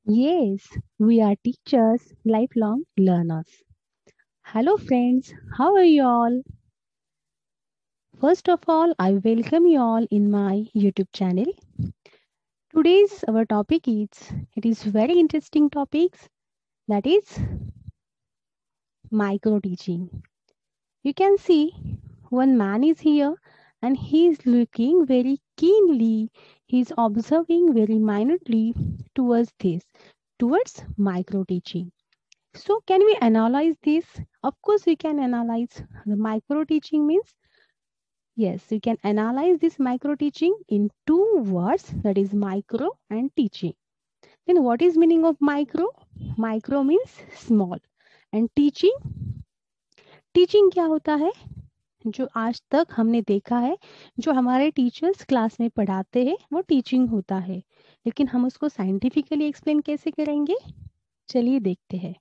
Yes, we are teachers, lifelong learners. Hello, friends. How are you all? First of all, I welcome you all in my YouTube channel. Today's our topic is very interesting topics, that is micro teaching. You can see one man is here and he is looking very keenly. He is observing very minutely towards micro teaching. So, can we analyze this? Of course, we can analyze. The micro teaching means, yes, we can analyze this micro teaching in two words, that is micro and teaching. Then, what is meaning of micro? Micro means small, and teaching क्या होता है? जो आज तक हमने देखा है, जो हमारे टीचर्स क्लास में पढ़ाते हैं, वो टीचिंग होता है। लेकिन हम उसको साइंटिफिकली एक्सप्लेन कैसे करेंगे? चलिए देखते हैं।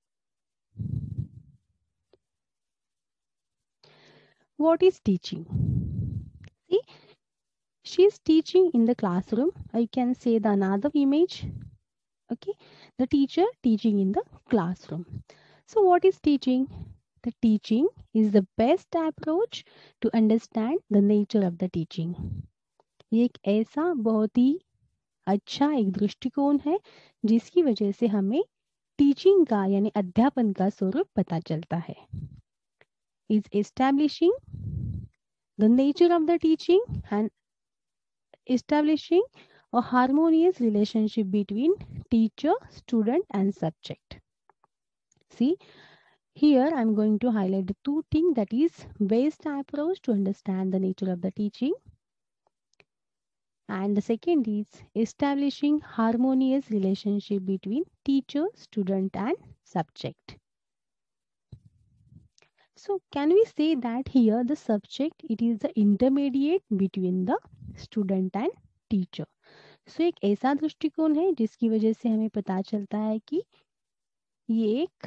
What is teaching? See, she is teaching in the classroom. I can say the another image. Okay, the teacher teaching in the classroom. So, what is teaching? The teaching is the best approach to understand the nature of the teaching. ये एक ऐसा बहुत ही अच्छा एक दृष्टिकोण है जिसकी वजह से हमें टीचिंग का यानी अध्यापन का स्वरूप पता चलता है. Is establishing the nature of the teaching and establishing a harmonious relationship between teacher, student, and subject. See, here I'm going to highlight the two things, that is best approach to understand the nature of the teaching. And the second is establishing harmonious relationship between teacher, student, and subject. So can we say that here the subject, it is the intermediate between the student and teacher. सो एक ऐसा दृष्टिकोण है जिसकी वजह से हमें पता चलता है कि ये एक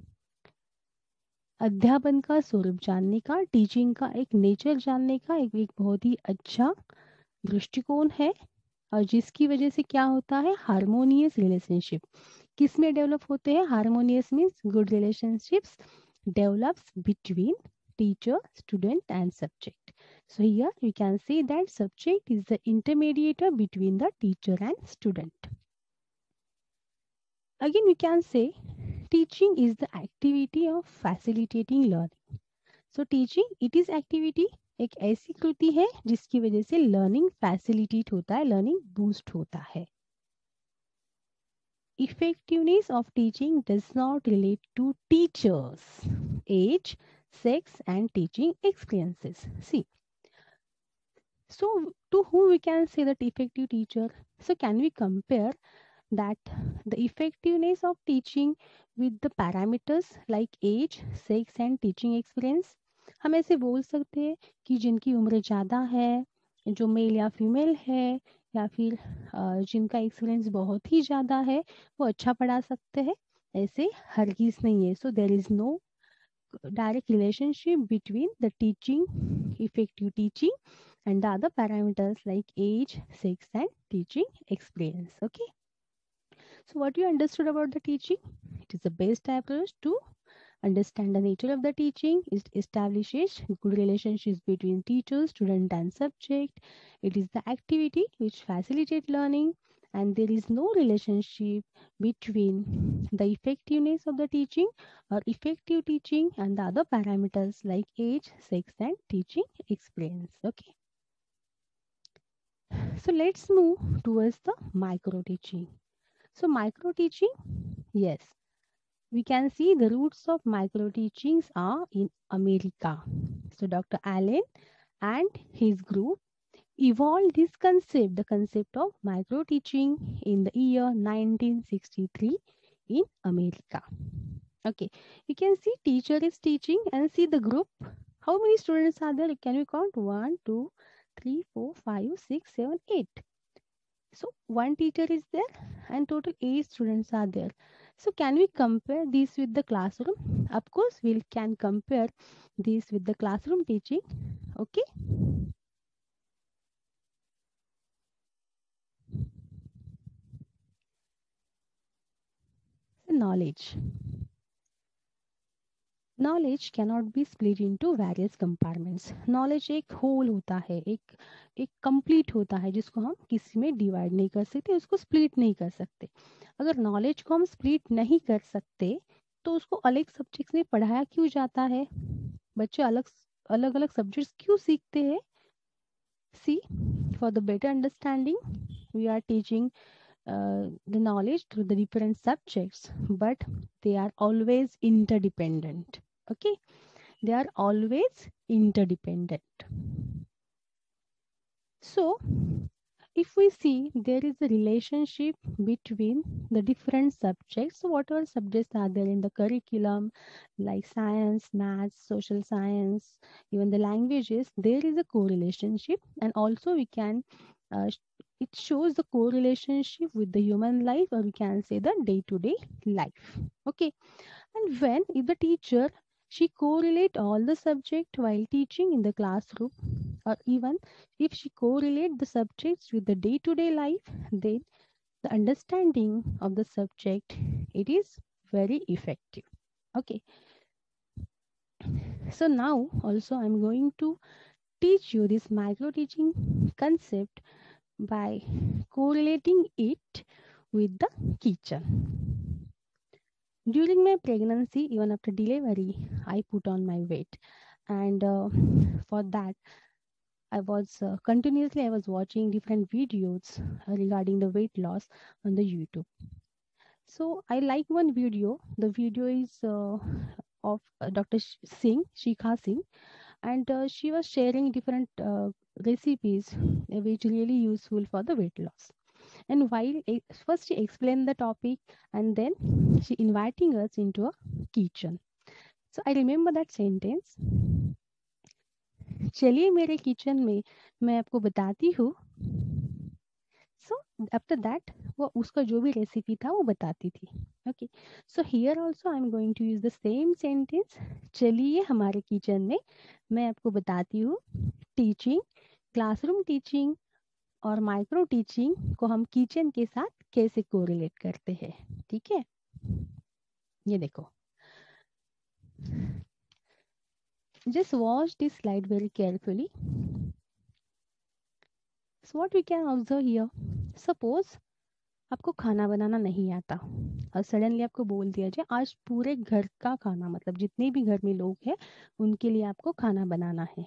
अध्यापन का स्वरूप जानने का, टीचिंग का एक नेचर जानने का एक बहुत ही अच्छा दृष्टिकोण है, और जिसकी वजह से क्या होता है, हार्मोनियस रिलेशनशिप किस में डेवलप होते हैं. Harmonious means good relationships develops between teacher, student, and subject. So here you can see that subject is the intermediator between the teacher and student. Again, we can say teaching is the activity of facilitating learning. So teaching, it is activity, एक ऐसी कृति है जिसकी वजह से learning facilitate होता है, learning boost होता है. Effectiveness of teaching does not relate to teachers, age, sex, and teaching experiences. See, so to whom we can say that effective teacher? So can we compare that the effectiveness of teaching with the parameters like age, sex and teaching experience? हम ऐसे बोल सकते हैं कि जिनकी उम्र ज़्यादा है, जो मेल या फीमेल है, या फिर जिनका एक्सपीरियंस बहुत ही ज़्यादा है, वो अच्छा पढ़ा सकते हैं. ऐसे हरगिज़ नहीं है. So there is no direct relationship between the teaching, effective teaching, and the other parameters like age, sex, and teaching experience. Okay. So, what you understood about the teaching? It is the best approach to understand the nature of the teaching. It establishes good relationships between teacher, student, and subject. It is the activity which facilitates learning, and there is no relationship between the effectiveness of the teaching or effective teaching and the other parameters like age, sex, and teaching experience. Okay. So let's move towards the micro teaching. So micro teaching, yes, we can see the roots of micro teachings are in America. So Dr. Allen and his group evolved this concept, the concept of micro teaching, in the year 1963 in America. Okay, you can see teacher is teaching and see the group. How many students are there? Can we count? 1, 2, 3, 4, 5, 6, 7, 8. So one teacher is there and total 8 students are there. So can we compare this with the classroom? Of course, we can compare this with the classroom teaching. Okay. knowledge. Knowledge cannot be split into various compartments. Knowledge एक whole होता है, एक complete होता है, जिसको हम किसी में divide नहीं कर सकते, उसको split नहीं कर सकते. अगर knowledge को हम split नहीं कर सकते तो उसको अलग subjects में पढ़ाया क्यों जाता है? बच्चे अलग अलग अलग subjects क्यों सीखते हैं? See, for the better understanding, we are teaching the knowledge through the different subjects, but they are always interdependent. Okay, they are always interdependent. So if we see, there is a relationship between the different subjects. So whatever subjects are there in the curriculum, like science, maths, social science, even the languages, there is a correlationship. And also we can it shows the correlationship with the human life, or we can say the day-to-day life. Okay, and when if the teacher, she correlate all the subject while teaching in the classroom, or even if she correlate the subjects with the day-to-day life, then the understanding of the subject, it is very effective. Okay, so now also I'm going to teach you this micro teaching concept by correlating it with the kitchen. During my pregnancy, even after delivery, I put on my weight, and for that I was continuously I was watching different videos regarding the weight loss on the YouTube. So I like one video. The video is of Dr. Shikha Singh, and she was sharing different recipes which really useful for the weight loss. And while first she explained the topic, and then she inviting us into a kitchen. So I remember that sentence. चलिए मेरे kitchen में मैं आपको बताती हूँ. So after that वो उसका जो भी रेसिपी था वो बताती थी. Okay, so here also I'm going to use the same sentence. चलिए हमारे किचन में मैं आपको बताती हूँ. टीचिंग, क्लासरूम टीचिंग और माइक्रो टीचिंग को हम किचन के साथ कैसे कोरिलेट करते हैं. ठीक है, ये देखो. Just watch this slide very carefully. So what we can observe here, suppose आपको खाना बनाना नहीं आता और सडनली आपको बोल दिया जाए आज पूरे घर का खाना, मतलब जितने भी घर में लोग हैं उनके लिए आपको खाना बनाना है.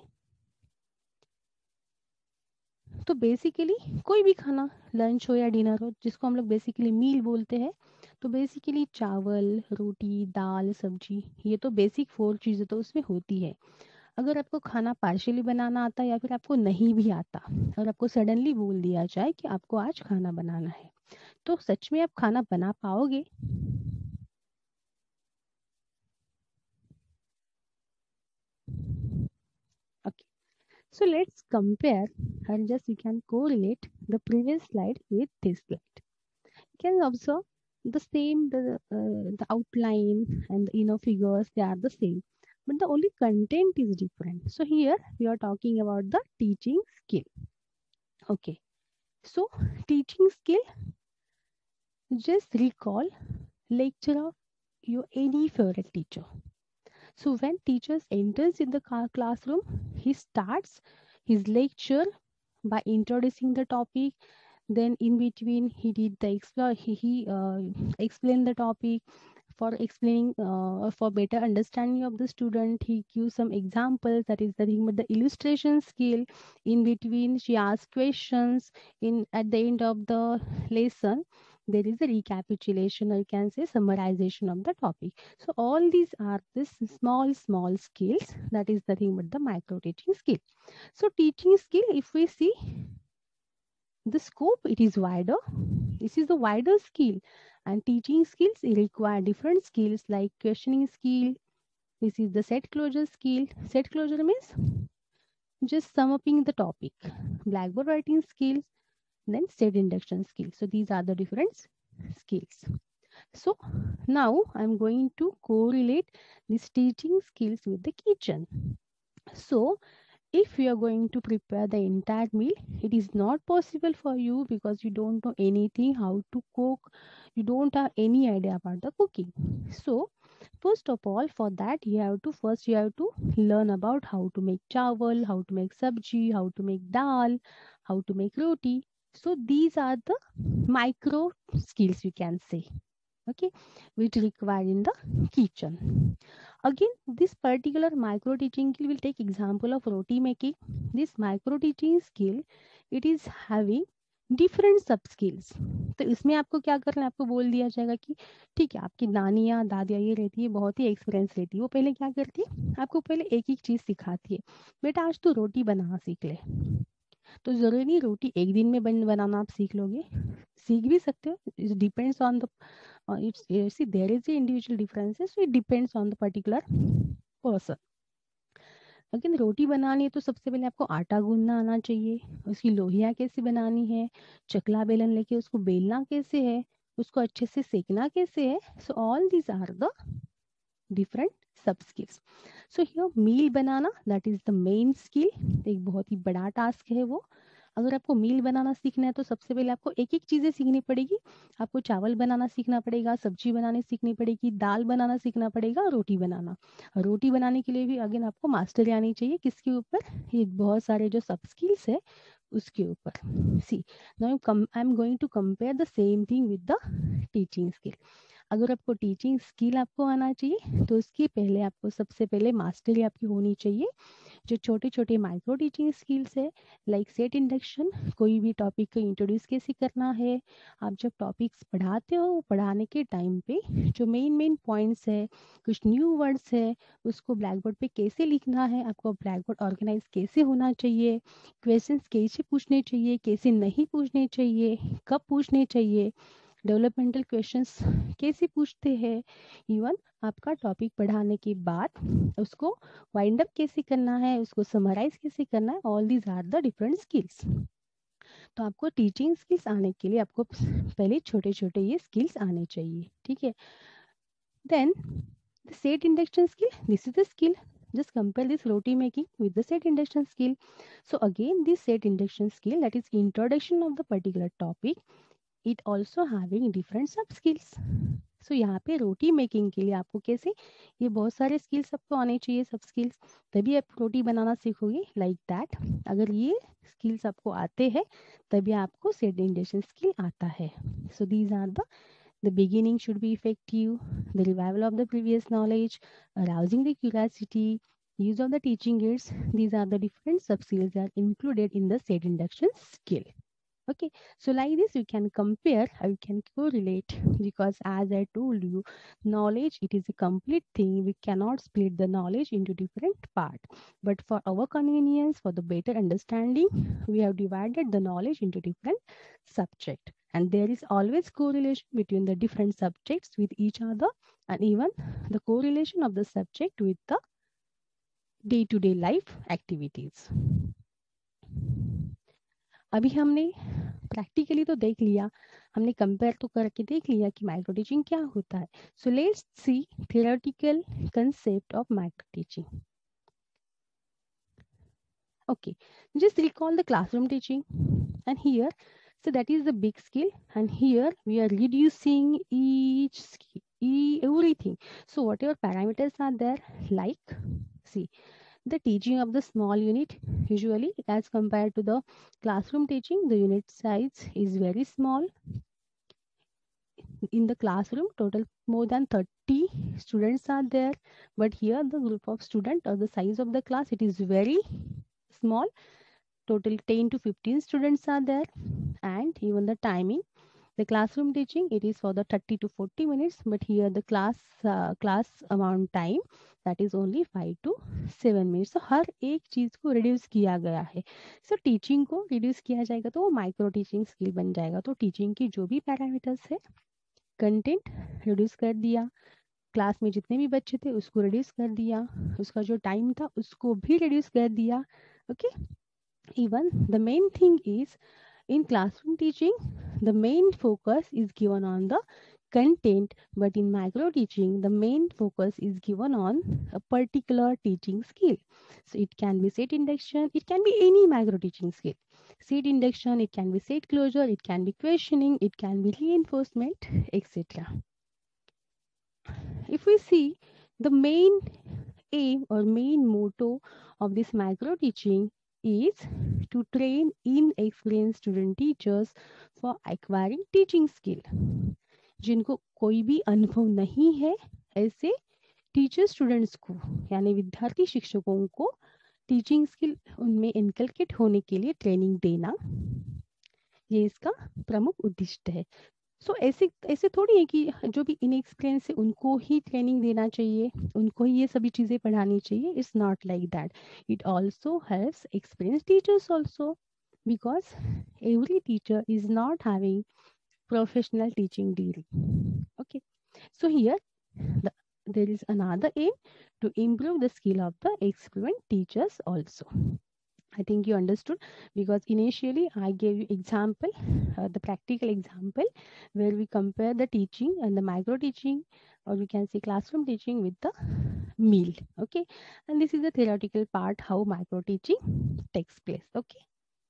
तो बेसिकली कोई भी खाना, लंच हो या डिनर हो, जिसको हम लोग बेसिकली मील बोलते हैं, तो बेसिकली चावल, रोटी, दाल, सब्जी, ये तो बेसिक 4 चीज़ें तो उसमें होती है. अगर आपको खाना पार्शियली बनाना आता या फिर आपको नहीं भी आता और आपको सडनली बोल दिया जाए कि आपको आज खाना बनाना है, तो सच में आप खाना बना पाओगे? Okay, so let's compare, and just we can correlate the previous slide with this slide. You can observe the same, the outline and the inner figures, they are the same, but the only content is different. So here we are talking about the teaching skill. Okay, so teaching skill, just recall lecture of your any favorite teacher. So when teachers enters in the classroom, he starts his lecture by introducing the topic. Then in between he did the explained the topic. For explaining for better understanding of the student, he gives some examples, that is the thing with the illustration skill. In between she asks questions. In at the end of the lesson there is a recapitulation, or you can say summarization of the topic. So all these are this small skills, that is the thing with the micro teaching skill. So teaching skill, if we see the scope, it is wider. This is the wider skill, and teaching skills require different skills like questioning skill. This is the set closure skill. Set closure means just sum upping the topic. Blackboard writing skills, then set induction skills. So these are the different skills. So now I'm going to correlate these teaching skills with the kitchen. So if you are going to prepare the entire meal, it is not possible for you because you don't know anything how to cook, you don't have any idea about the cooking. So first of all, for that you have to learn about how to make chawal, how to make sabji, how to make dal, how to make roti. So these are the micro skills, you can say, okay, which required in the kitchen. Again, this particular micro teaching skill will take example of roti making. This micro teaching skill, it is having different sub skills. तो इसमें आपको क्या करना है, आपको बोल दिया जाएगा कि ठीक है, आपकी नानियाँ दादियाँ ये रहती है, बहुत ही एक्सपीरियंस रहती है, वो पहले क्या करती है, आपको पहले एक एक चीज़ सिखाती है. बेटा आज तू रोटी बनाना सीख ले. तो ज़रूरी नहीं रोटी एक दिन में बनाना आप सीख लोगे, सीख भी सकते हो. It depends on the it's see there is a individual differences, so it depends on the particular person. लेकिन रोटी बनानी है तो सबसे पहले आपको आटा गूंदना आना चाहिए, उसकी लोहिया कैसे बनानी है, चकला बेलन लेके उसको बेलना कैसे है, उसको अच्छे से सेकना कैसे है. So all these are the different sub skills. So here meal बनाना that is the main skill, एक बहुत ही बड़ा टास्क है वो. अगर आपको मील बनाना सीखना है तो सबसे पहले आपको एक एक चीज़ें सीखनी पड़ेगी. आपको चावल बनाना सीखना पड़ेगा, सब्जी बनाने सीखनी पड़ेगी, दाल बनाना सीखना पड़ेगा, रोटी बनाना. रोटी बनाने के लिए भी अगेन आपको मास्टरी आनी चाहिए. किसके ऊपर, ये बहुत सारे जो सब स्किल्स है उसके ऊपर. See now I am going to compare the same thing with the teaching skill. अगर आपको टीचिंग स्किल आपको आना चाहिए तो उसकी पहले आपको सबसे पहले मास्टरी आपकी होनी चाहिए. जो छोटे छोटे माइक्रो टीचिंग स्किल्स है, लाइक सेट इंडक्शन, कोई भी टॉपिक को इंट्रोड्यूस कैसे करना है. आप जब टॉपिक्स पढ़ाते हो, पढ़ाने के टाइम पे जो मेन मेन पॉइंट्स है, कुछ न्यू वर्ड्स है, उसको ब्लैक बोर्ड पे कैसे लिखना है, आपको ब्लैक बोर्ड ऑर्गेनाइज कैसे होना चाहिए, क्वेश्चंस कैसे पूछने चाहिए, कैसे नहीं पूछने चाहिए, कब पूछने चाहिए, डेवलपमेंटल क्वेश्चंस कैसे पूछते हैं, इवन आपका टॉपिक पढ़ाने के बाद उसको वाइंड अप कैसे करना है, उसको समराइज कैसे करना है. All these are the different skills. तो आपको टीचिंग स्किल्स आने के लिए आपको पहले छोटे छोटे ये स्किल्स आने चाहिए, ठीक है. Then the set induction skill, this is the skill. Just compare this roti making with the set induction skill. So again, this set induction skill, that is introduction of the particular topic, it also having different sub skills. So यहाँ पे रोटी making के लिए आपको कैसे, ये बहुत सारे skills आपको आने चाहिए, सब स्किल्स, तभी आप रोटी बनाना सीखोगे, लाइक दैट. अगर ये स्किल्स आपको आते हैं तभी आपको सेट इंडक्शन स्किल आता है. So these are the beginning should be effective, the revival of the previous knowledge, arousing the curiosity, use of the teaching aids. These are the different sub skills that are included in the set induction skill. Okay, so like this you can compare or you can correlate, because as I told you, knowledge, it is a complete thing. We cannot split the knowledge into different parts, but for our convenience, for the better understanding, we have divided the knowledge into different subject, and there is always correlation between the different subjects with each other, and even the correlation of the subject with the day-to-day life activities. अभी हमने practically तो देख लिया, हमने compare तो करके देख लिया कि माइक्रो टीचिंग क्या होता है. So let's see theoretical concept of micro teaching. Okay, just recall the classroom teaching, and here, so that is the big skill, and here we are reducing each skill, everything. So whatever parameters are there, like, see, the teaching of the small unit, usually as compared to the classroom teaching, the unit size is very small. In the classroom, total more than 30 students are there, but here the group of students or the size of the class, it is very small. Total 10 to 15 students are there, and even the timing, the classroom teaching, it is for the 30 to 40 minutes, but here the class amount time, that is only 5 to 7 minutes. So हर एक चीज को reduce किया गया है. So teaching को reduce किया जाएगा तो वो माइक्रो टीचिंग स्किल बन जाएगा. तो टीचिंग की जो भी पैरामीटर्स है, कंटेंट रिड्यूस कर दिया, क्लास में जितने भी बच्चे थे उसको रिड्यूस कर दिया, उसका जो टाइम था उसको भी रिड्यूस कर दिया. Okay, even the main thing is, in classroom teaching, the main focus is given on the content, but in micro teaching, the main focus is given on a particular teaching skill. So it can be set induction, it can be any micro teaching skill. Set induction, it can be set closure, it can be questioning, it can be reinforcement, etc. If we see the main aim or main motto of this micro teaching is to train inexperienced student teachers for acquiring teaching skill. जिनको कोई भी अनुभव नहीं है ऐसे teacher students को यानी विद्यार्थी शिक्षकों को टीचिंग स्किल उनमें इनकलकेट होने के लिए ट्रेनिंग देना, ये इसका प्रमुख उद्देश्य है. सो ऐसे ऐसे थोड़ी है कि जो भी इनएक्सपीरियंस है उनको ही ट्रेनिंग देना चाहिए, उनको ही ये सभी चीज़ें पढ़ानी चाहिए. It's not like that. It also helps experience teachers also, because every teacher is not having professional teaching degree. Okay, so here there is another aim to improve the skill of the experienced teachers also. I think you understood, because initially I gave you example, the practical example where we compare the teaching and the micro teaching, or we can say classroom teaching, with the meal. Okay, and this is the theoretical part how micro teaching takes place. Okay,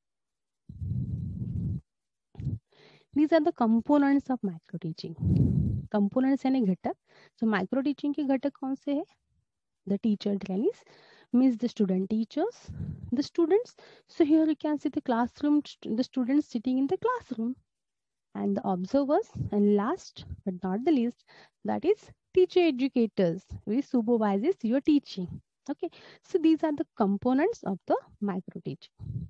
these are the components of micro teaching. Components यानी घटक. So micro teaching के घटक कौन से है? The teacher trainees, means the student teachers, the students. So here you can see the classroom, the students sitting in the classroom, and the observers, and last but not the least, that is teacher educators, which supervises your teaching. Okay, so these are the components of the micro teaching.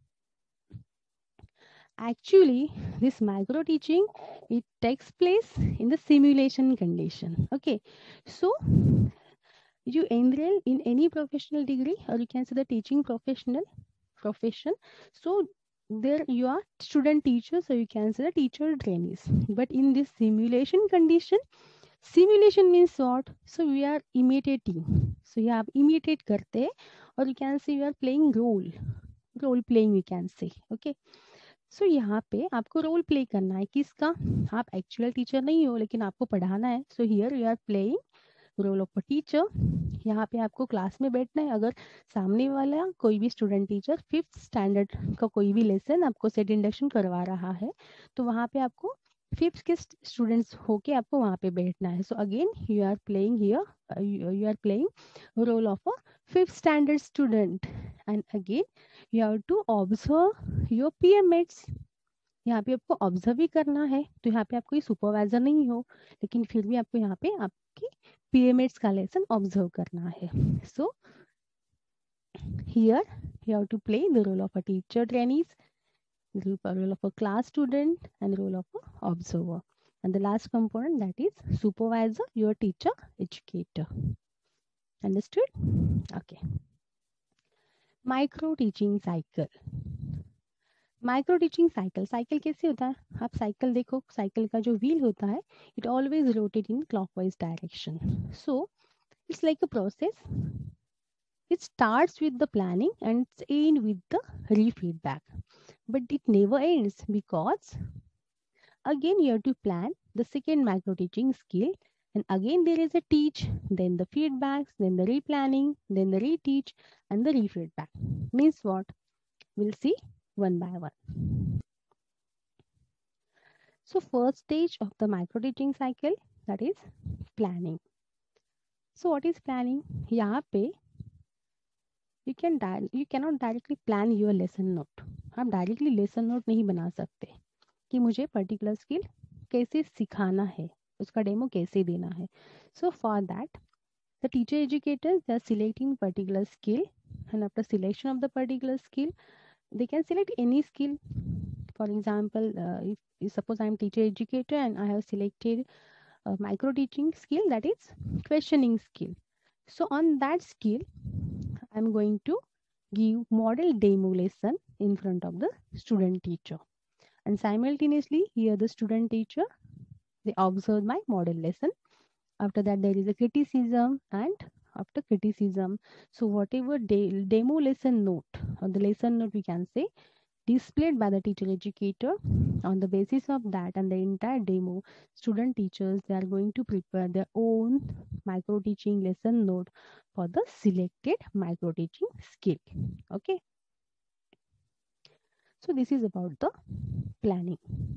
Actually, this micro teaching, it takes place in the simulation condition. Okay, so you enroll in any professional degree, or you can say the teaching profession. So there you are student teachers, or you can say the teacher trainees. But in this simulation condition, simulation means what? So we are imitating. So you have imitate karte, or you can say you are playing role playing, we can say. Okay, सो यहाँ पे आपको role play करना है. किसका? आप actual teacher नहीं हो, लेकिन आपको पढ़ाना है. So here you are playing role of a teacher. यहाँ पे आपको क्लास में बैठना है. अगर सामने वाला कोई भी स्टूडेंट टीचर 5th स्टैंडर्ड का कोई भी लेसन आपको सेट इंडक्शन करवा रहा है, तो वहाँ पे आपको 5th के स्टूडेंट्स होके आपको वहाँ पे बैठना है. So again you are playing here, you are playing role of a 5th standard student, and again you have to observe your peer mates. यहाँ पे आपको ऑब्जर्व भी करना है. तो यहाँ पे आप कोई सुपरवाइजर नहीं हो, लेकिन फिर भी आपको यहाँ पे आपकी peer mates का लेसन ऑब्जर्व करना है. सो here you have to play the role of a teacher trainees, the role of a class student, and role of a observer. And the last component, that is supervisor, your teacher educator. Understood? Okay. Micro teaching cycle. Micro teaching cycle कैसे होता है? आप cycle देखो, cycle का जो wheel होता है, it always rotate in clockwise direction. So it's like a process. It starts with the planning and it's end with the re-feedback. But it never ends, because again you have to plan the second micro teaching skill, and again there is a teach, then the feedbacks, then the replanning, then the reteach, and the re-feedback. Means what? We'll see one by one. So first stage of the micro teaching cycle, that is planning. So what is planning? यहाँ पे you cannot directly plan your lesson note. आप directly lesson note नहीं बना सकते कि मुझे particular skill कैसे सिखाना है, उसका डेमो कैसे देना है. So for that the teacher educators, they are selecting particular skill, and after selection of the particular skill, they can select any skill. For example, if suppose I am teacher educator and I have selected a micro teaching skill, that is questioning skill. So on that skill I am going to give model demo lesson in front of the student teacher, and simultaneously here the student teacher, they observe my model lesson. After that there is a criticism, and after criticism, so whatever demo lesson note, or the lesson note we can say, displayed by the teacher educator. On the basis of that and the entire demo, student teachers, they are going to prepare their own micro teaching lesson note for the selected micro teaching skill. Okay, so this is about the planning.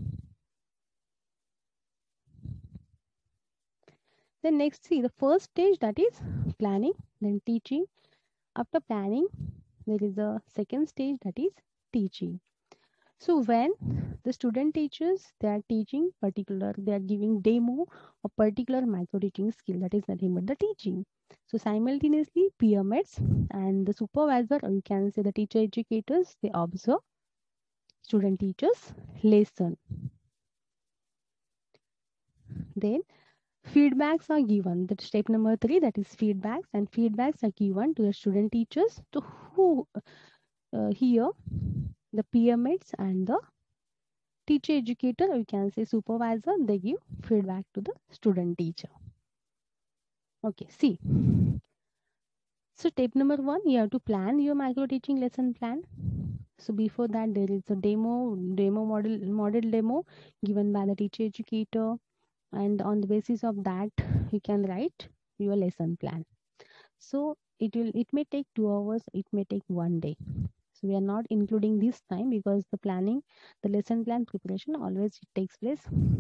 Then next, see the first stage, that is planning, then teaching. After planning, there is a second stage, that is teaching. So when the student teachers, they are teaching particular, they are giving demo of particular micro teaching skill, that is nothing but the teaching. So simultaneously peer mates and the supervisor, or you can say the teacher educators, they observe student teachers lesson. Then feedbacks are given. That step number 3, that is feedbacks, and feedbacks are given to the student teachers to who here the peer mates and the teacher educator, or you can say supervisor, they give feedback to the student teacher. Okay, see. So step number 1, you have to plan your micro teaching lesson plan. So before that, there is a demo model demo given by the teacher educator, and on the basis of that, you can write your lesson plan. So it may take 2 hours, it may take 1 day. So we are not including this time because the lesson plan preparation always takes place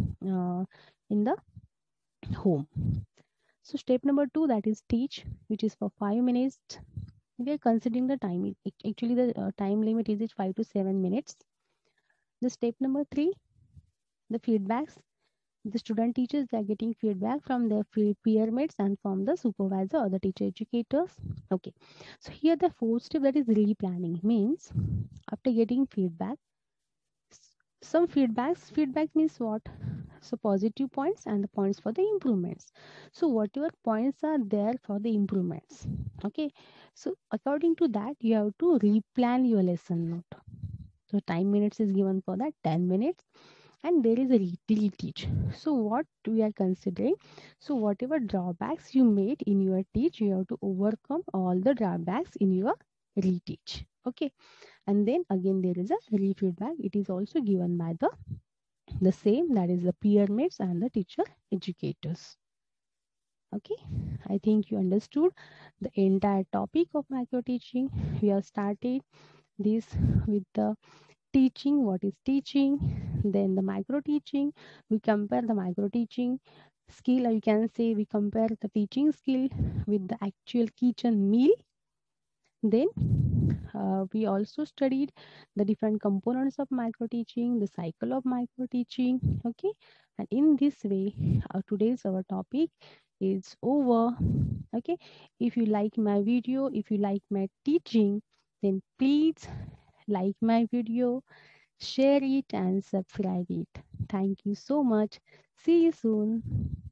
in the home. So step number 2, that is teach, which is for 5 minutes. We are considering the time. Actually, the time limit is 5 to 7 minutes. The step number 3, the feedbacks. The student teachers, they are getting feedback from their peer mates and from the supervisor or the teacher educators. Okay. So here the fourth step, that is replanning, means after getting feedback, some feedback means what? So positive points and the points for the improvements. So whatever points are there for the improvements, okay, so according to that you have to replan your lesson note. So time minutes is given for that, 10 minutes, and there is a reteach. So what we are considering, so whatever drawbacks you made in your teach, you have to overcome all the drawbacks in your reteach. Okay, and then again there is a re-feedback. It is also given by the same, that is the peer mates and the teacher educators. Okay, I think you understood the entire topic of micro teaching. We have started this with the teaching, what is teaching, then the micro teaching. We compare the micro teaching skill, or you can say we compare the teaching skill with the actual kitchen meal. Then we also studied the different components of micro teaching, the cycle of micro teaching. Okay, and in this way, today's our topic is over. Okay, if you like my video, if you like my teaching, then please like my video, share it, and subscribe it. Thank you so much. See you soon.